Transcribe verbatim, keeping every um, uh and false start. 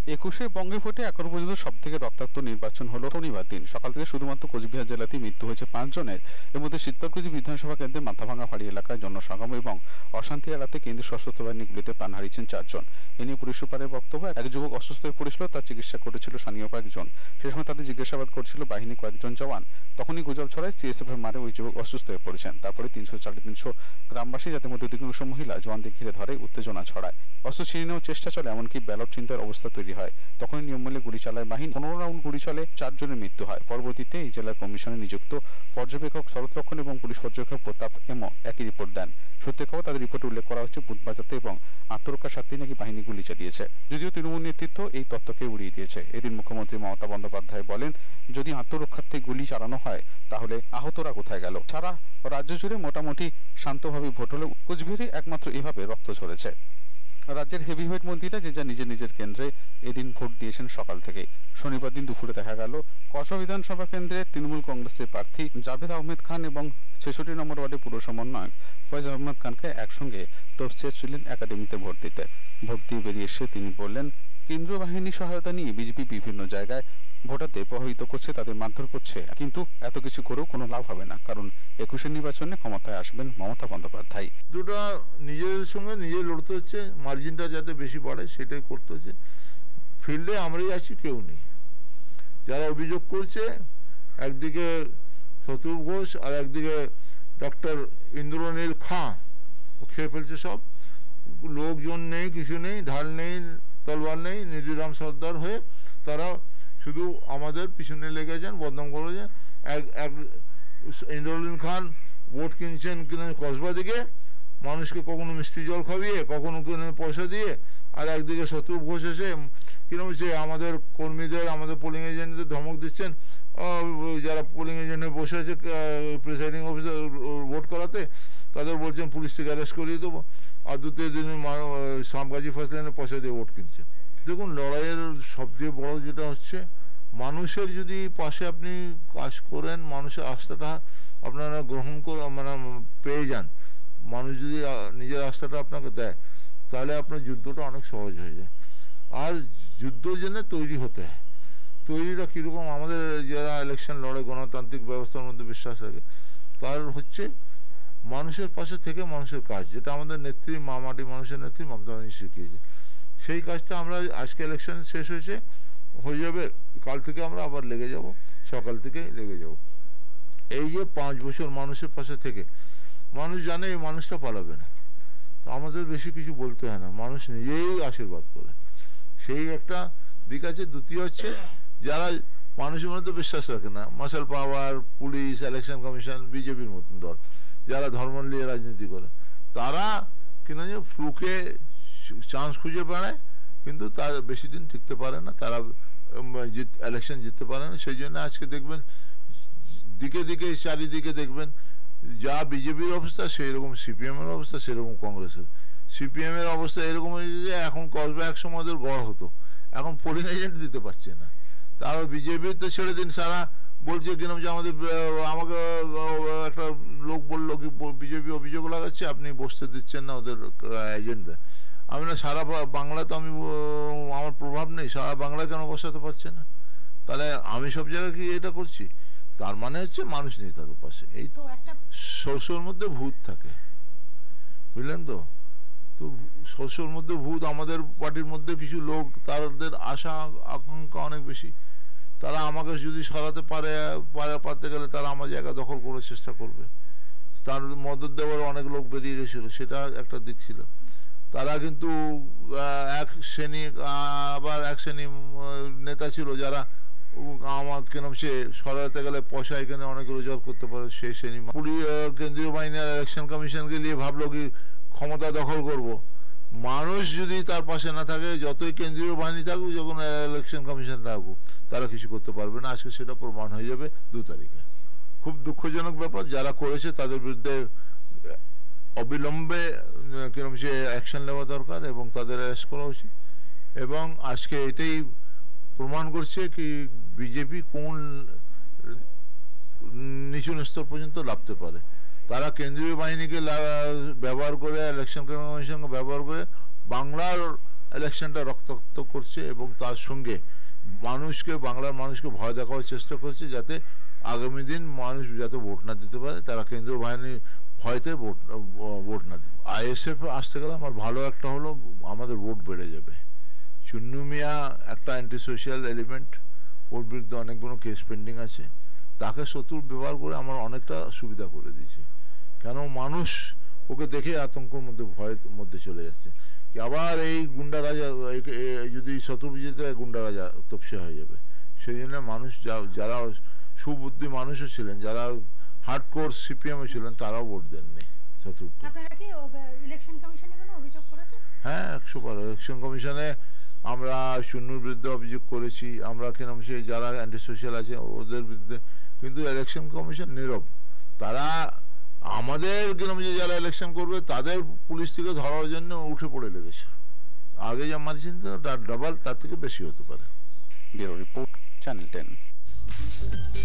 একুশে বঙ্গে ভোটে এখন পর্যন্ত সব থেকে রক্তাক্ত নির্বাচন হলো শনিবার দিন। সকাল থেকে শুধুমাত্র কোচবিহার জেলাতেই মৃত্যু হয়েছে পাঁচ জনের। এর মধ্যে শীতলকুচি বিধানসভা কেন্দ্রে মাথাভাঙা ফাঁড়ি এলাকায় জনসমাগম এবং অশান্তি এড়াতে কেন্দ্রীয় সশস্ত্র বাহিনী গুলিতে প্রাণ হারিয়েছেন চারজন। এ নিয়ে পুলিশ সুপারের বক্তব্য, এক যুবক অসুস্থ হয়ে পড়েছিল, তার চিকিৎসা করেছিল স্থানীয় কয়েকজন। সে সময় তাদের জিজ্ঞাসাবাদ করছিল বাহিনী কয়েকজন জওয়ান। তখনই গুজব ছড়ায় সিএসএফ এর মারে ওই যুবক অসুস্থ হয়ে পড়েছেন। তারপরে তিনশো সাড়ে তিনশো গ্রামবাসী, যাদের মধ্যে অধিকাংশ মহিলা, জওয়ানদের ঘিরে ধরে উত্তেজনা ছড়ায়। অস্ত্র ছিনিয়ে নেওয়ার চেষ্টা চলে, এমনকি ব্যালট চিন্তার অবস্থা তৈরি হয়। তখনই নিয়ম মেনে গুলি চালায় বাহিনী। পনেরো রাউন্ড গুলি চলে, চারজনের মৃত্যু হয়। পরবর্তীতে এই জেলার কমিশনে নিযুক্ত পর্যবেক্ষক শরৎ লক্ষণ এবং পুলিশ পর্যবেক্ষক প্রতাপ এমও একই রিপোর্ট দেন। সূত্রে খবর, তাদের রিপোর্টে উল্লেখ করা হচ্ছে বুথ বাজাতে এবং আত্মরক্ষার স্বার্থে নাকি বাহিনী গুলি চালিয়েছে। যদিও তৃণমূল নেতৃত্ব এই তত্ত্বকে উড়িয়ে দিয়েছে। এদিন মুখ্যমন্ত্রী মমতা বন্দ্যোপাধ্যায় বলেন, যদি আত্মরক্ষার্থে গুলি চালানো হয় তাহলে আহতরা কোথায় গেল? সারা রাজ্য জুড়ে মোটামুটি শান্তভাবে ভোট হলেও কোচবিহারে একমাত্র এভাবে রক্ত ঝরেছে। রাজ্যের হেভিওয়েট মন্ত্রীরা যে যা নিজের নিজের কেন্দ্রে এদিন ভোট দিয়েছেন সকাল থেকেই। শনিবার দিন দুপুরে দেখা গেল কসবা বিধানসভা কেন্দ্রের তৃণমূল কংগ্রেসের প্রার্থী জাভেদ আহমেদ খান এবং ছেষট্টি নম্বর ওয়ার্ডের পুর সমন্বয়ক ফয়েজ আহমেদ খানকে একসঙ্গে তফসিল ছিলেন একাডেমিতে ভোট দিতে। ভোট দিয়ে বেরিয়ে এসে তিনি বললেন, কেন্দ্রীয় বাহিনীর সহায়তা নিয়ে বিজেপি বিভিন্ন জায়গায় ভোটারদের প্রভাবিত করছে, তাদের মারধর করছে, কিন্তু এত কিছু করেও কোনো লাভ হবে না, কারণ একুশের নির্বাচনে ক্ষমতায় আসবেন মমতা বন্দ্যোপাধ্যায়। দুটা নিজের সঙ্গে নিজে লড়তে হচ্ছে, মার্জিনটা যাতে বেশি বাড়ে সেটাই করতে হচ্ছে। ফিল্ডে আমরাই আছি, কেউ নেই। যারা অভিযোগ করছে, একদিকে শত্রু ঘোষ আর একদিকে ডক্টর ইন্দ্রনীল খাঁ, খেয়ে ফেলছে সব। লোকজন নেই, কিছু নেই, ঢাল নেই, তলোয়ার নেই, নিধিরাম সর্দার হয়ে তারা শুধু আমাদের পিছনে লেগেছেন, বদনাম করেছেন। এক এক ইন্দ্রনীল খান ভোট কিনছেন কিনে কসবা দিকে, মানুষকে কখনো মিষ্টি জল খাইয়ে, কখনো কিনে পয়সা দিয়ে। আর একদিকে শত্রু ঘোষ এসে কিরকম হচ্ছে আমাদের কর্মীদের, আমাদের পোলিং এজেন্টদের ধমক দিচ্ছেন। যারা পোলিং এজেন্টে বসে আছে প্রিসাইডিং অফিসার ভোট করাতে, তাদের বলছেন পুলিশ থেকে অ্যারেস্ট করিয়ে দেবো। আর দ্বিতীয় দিন সামগাজি ফার্স্ট লাইনে পয়সা দিয়ে ভোট কিনছে। দেখুন, লড়াইয়ের সবচেয়ে বড় যেটা হচ্ছে, মানুষের যদি পাশে আপনি কাজ করেন, মানুষের আস্থাটা আপনারা গ্রহণ করে মানে পেয়ে যান, মানুষ যদি নিজের আস্থাটা আপনাকে দেয়, তাহলে আপনার যুদ্ধটা অনেক সহজ হয়ে যায়। আর যুদ্ধের জন্য তৈরি হতে হয়। তৈরিটা কীরকম? আমাদের যারা ইলেকশন লড়ে, গণতান্ত্রিক ব্যবস্থার মধ্যে বিশ্বাস রাখে, তার হচ্ছে মানুষের পাশে থেকে মানুষের কাজ, যেটা আমাদের নেত্রী, মা মাটি মানুষের নেত্রী মমতা ব্যানার্জি শিখিয়েছে। সেই কাজটা আমরা আজকে ইলেকশন শেষ হয়েছে, হয়ে যাবে, কাল থেকে আমরা আবার লেগে যাব, সকাল থেকে লেগে যাব। এই যে পাঁচ বছর মানুষের পাশে থেকে, মানুষ জানে এই মানুষটা পালাবে না, আমাদের বেশি কিছু বলতে হয় না, মানুষ নিজেই আশীর্বাদ করে। সেই একটা দিক আছে। দ্বিতীয় হচ্ছে, যারা মানুষের মধ্যে বিশ্বাস রাখে না, marshal power, police, election commission, বিজেপির মতন দল, যারা ধর্ম নিয়ে রাজনীতি করে, তারা কিনা যে ফ্লুকে চান্স খুঁজে বেড়ায়, কিন্তু তার বেশি দিন টিকতে পারে না, তারা জিত ইলেকশন জিততে পারে না। সেই জন্য আজকে দেখবেন দিকে দিকে চারিদিকে দেখবেন যা বিজেপির অবস্থা, সেই রকম সিপিএম এর অবস্থা, সেরকম কংগ্রেসের। সিপিএম এর অবস্থা এরকম হয়েছে যে এখন কসবা এক সময় ওদের গড় হতো, এখন পোলিং এজেন্ট দিতে পারছে না। তারপর বিজেপি তো ছেড়ে দিন, সারা বলছে কিরম যে আমাদের, আমাকে একটা লোক বললো কি বিজেপি অভিযোগ লাগাচ্ছে আপনি বসতে দিচ্ছেন না ওদের এজেন্টদের। আমি না, সারা বাংলা তো আমি, আমার প্রভাব নেই, সারা বাংলায় কেন বসাতে পারছে না? তাহলে আমি সব জায়গায় কি এটা করছি? তার মানে হচ্ছে মানুষ নেই তাদের পাশে। এই তো একটা সরষের মধ্যে ভূত থাকে, বুঝলেন তো? তো সরষের মধ্যে ভূত, আমাদের পার্টির মধ্যে কিছু লোক, তাদের আশা আকাঙ্ক্ষা অনেক বেশি। তারা আমাকে যদি সরাতে পারে, পারতে গেলে তারা আমার জায়গা দখল করার চেষ্টা করবে। তার মদত দেওয়ার অনেক লোক বেরিয়ে গেছিলো, সেটা একটা দিক ছিল। তারা কিন্তু এক শ্রেণী, আবার এক শ্রেণী নেতা ছিল যারা আমার কেন সে সরাতে গেলে পয়সা এখানে অনেক রোজগার করতে পারে, সেই শ্রেণী। পুলিশ, কেন্দ্রীয় বাহিনী আর ইলেকশন কমিশনকে নিয়ে ভাবলো কি ক্ষমতা দখল করব। মানুষ যদি তার পাশে না থাকে, যতই কেন্দ্রীয় বাহিনী থাকুক, যখন ইলেকশন কমিশন থাকুক, তারা কিছু করতে পারবে না। আজকে সেটা প্রমাণ হয়ে যাবে দু তারিখে। খুব দুঃখজনক ব্যাপার, যারা করেছে তাদের বিরুদ্ধে অবিলম্বে কিরকম সে অ্যাকশন নেওয়া দরকার এবং তাদের অ্যারেস্ট করা উচিত। এবং আজকে এটাই প্রমাণ করছে কি বিজেপি কোন নিচু স্তর পর্যন্ত লাভতে পারে। তারা কেন্দ্রীয় বাহিনীকে ব্যবহার করে, ইলেকশন কমিশনকে ব্যবহার করে বাংলার ইলেকশনটা রক্তাক্ত করছে এবং তার সঙ্গে মানুষকে বাংলার মানুষকে ভয় দেখানোর চেষ্টা করছে যাতে আগামী দিন মানুষ যাতে ভোট না দিতে পারে, তারা কেন্দ্রীয় বাহিনীর ভয়তে ভোট ভোট না দিতে। আইএসএফ আসতে গেলে আমার ভালো একটা হলো আমাদের ভোট বেড়ে যাবে। চুন্নু মিয়া একটা অ্যান্টি সোশ্যাল এলিমেন্ট, ওর বিরুদ্ধে অনেকগুলো কেস পেন্ডিং আছে, তাকে শত্রুর ব্যবহার করে আমার অনেকটা সুবিধা করে দিয়েছে। কেন মানুষ ওকে দেখে আতঙ্কের মধ্যে ভয়ের মধ্যে চলে যাচ্ছে কি আবার এই গুন্ডা রাজা যদি শত্রু বিজেতে গুন্ডা রাজা তপসে হয়ে যাবে। সেই জন্য মানুষ যারা সুবুদ্ধি মানুষও ছিলেন, যারা হার্ড কোর সিপিএমে ছিলেন, তারাও ভোট দেননি শত্রুকে। হ্যাঁ, একশো বার ইলেকশন কমিশনে আমরা চুন্নুর বিরুদ্ধে অভিযোগ করেছি, আমরা কেন সেই যারা অ্যান্টি সোশ্যাল আছে ওদের বিরুদ্ধে, কিন্তু ইলেকশন কমিশন নীরব। তারা আমাদের গ্রামে যারা ইলেকশন করবে তাদের পুলিশ থেকে ধরার জন্য উঠে পড়ে লেগেছে। আগে যা মারছেন তো ডাবল, তার থেকে বেশি হতে পারে। Bureau report, channel ten.